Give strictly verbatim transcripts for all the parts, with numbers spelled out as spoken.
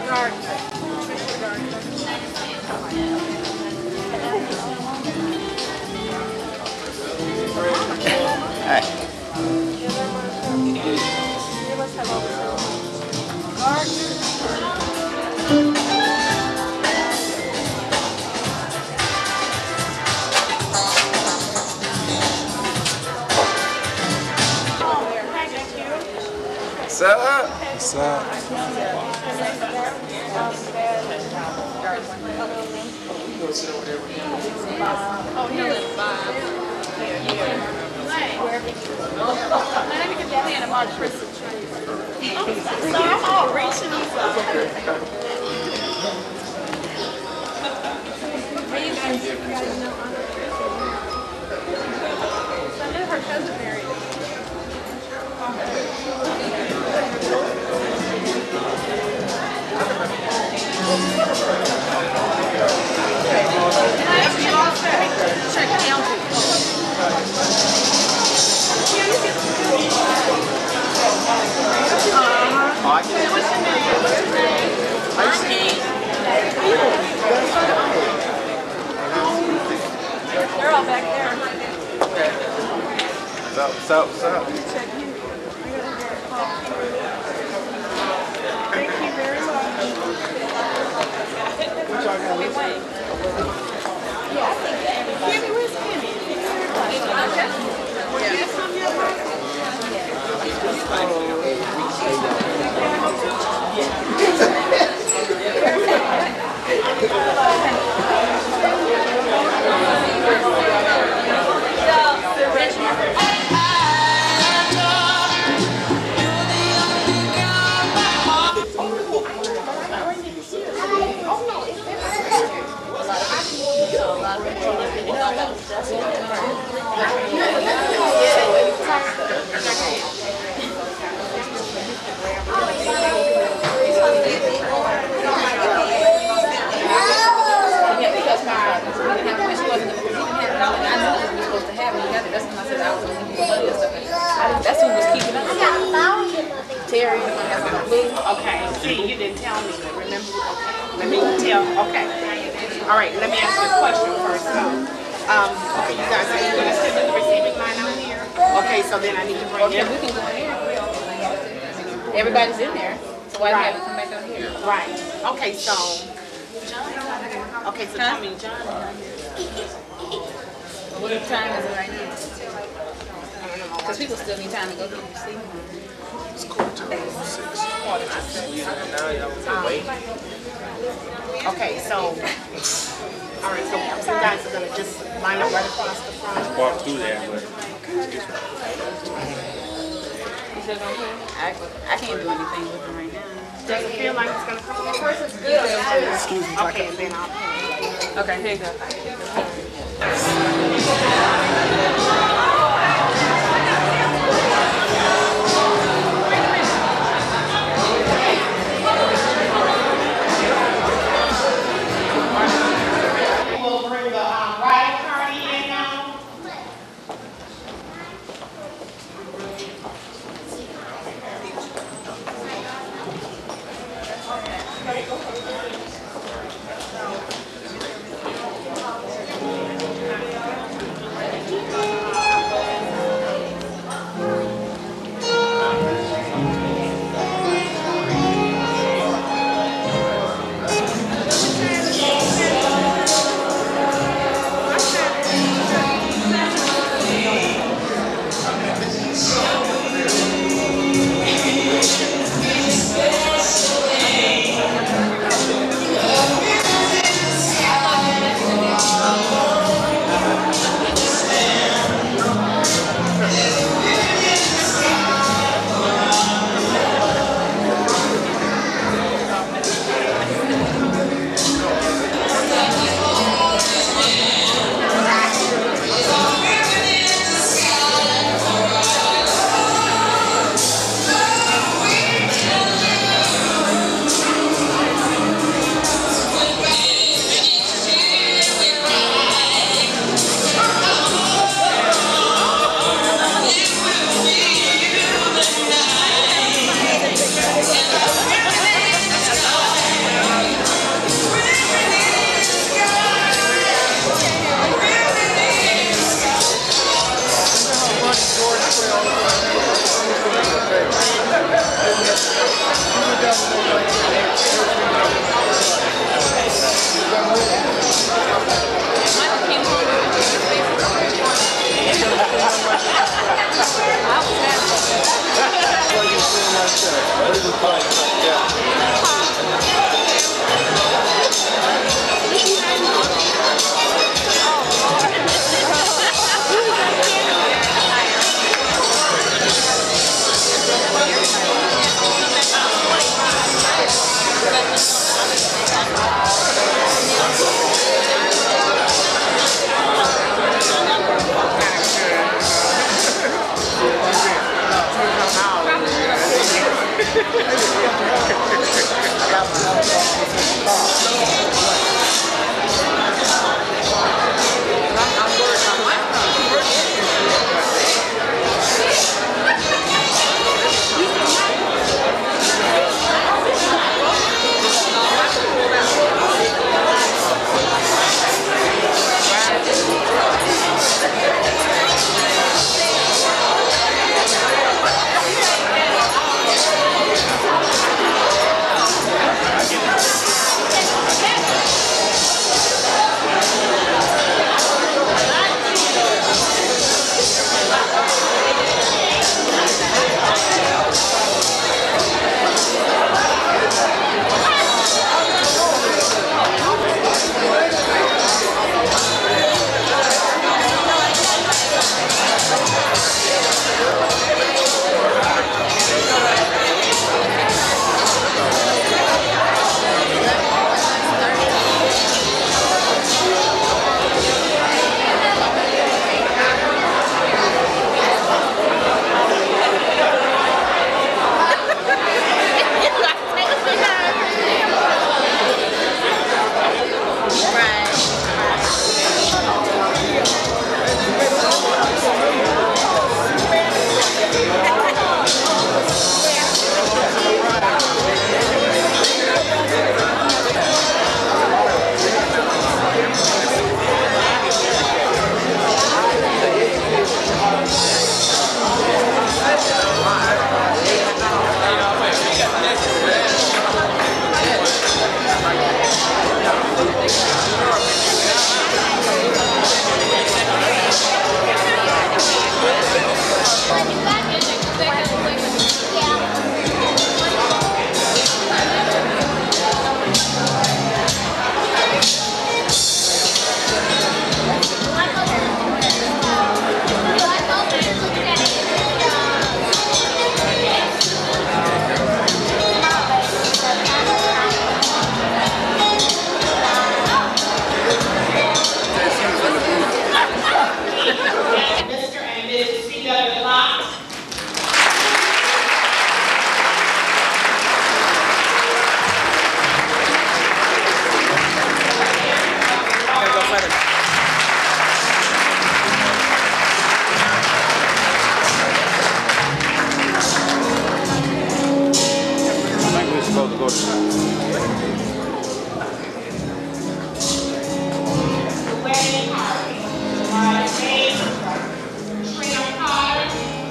What's up? What's up? Oh, here. Let me get that hand about Chris. So I'm all reaching these up. I knew her cousin married. Check it out. They're all back there. What's up? What's up? What's up? Thank you very much. Yeah, I think Kimmy, where's Kimmy? Were you from your house? That's who was keeping us. Terry. Okay, see, you didn't tell me, but remember? Okay, let me tell, okay. All right, let me ask you a question first. So, um, okay, you guys are going to sit in the receiving line out here? Okay, so then I need to bring Okay, you. we can go in there. Everybody's in there. So why Right. do we have to come back out here? Right. Okay, so, okay, so tell me, John. What time is it right now? Because people still need time to go through the receiving. It's cool. Six. Now y'all wait. Okay, so, all right, so you guys are going to just line up right across the front. Walk through there, but I, I can't do anything with them right now. Does it feel like it's going to come? Of course it's good. excuse me. Okay, and then I'll pay. Okay, here you go. We'll bring the um, ride party in now. wedding party. Bridesmaids, Trina Carter.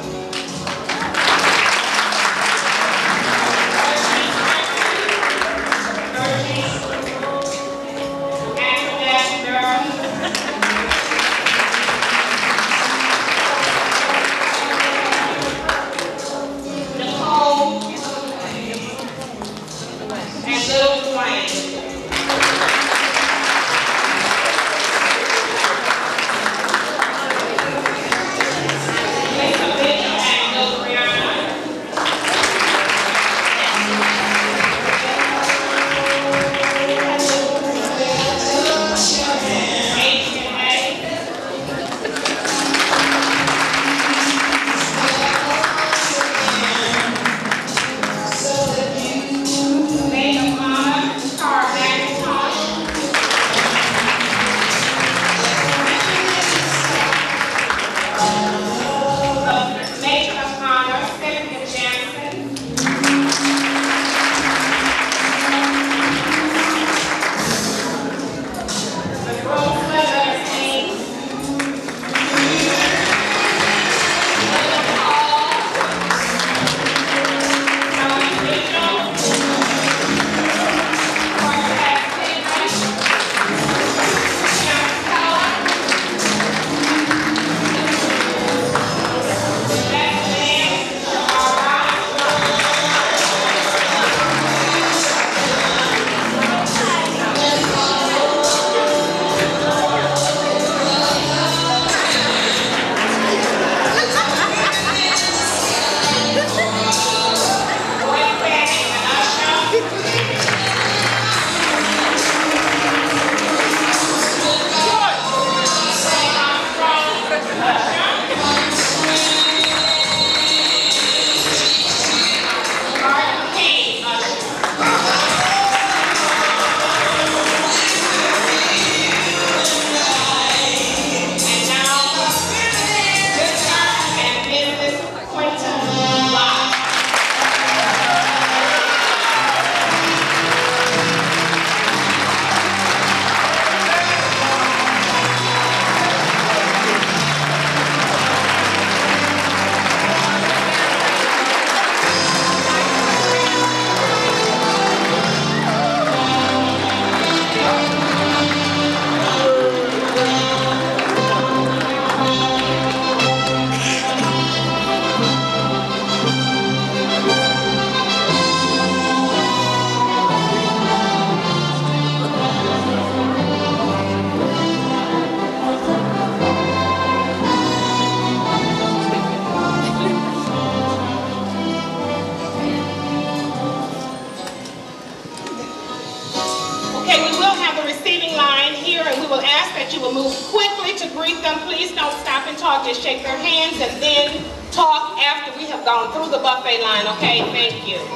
Just shake their hands and then talk after we have gone through the buffet line, okay? Thank you.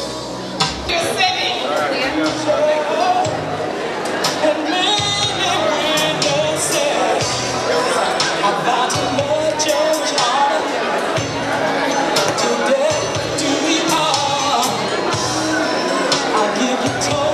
Just sitting. Today, to be all, I'll give you time.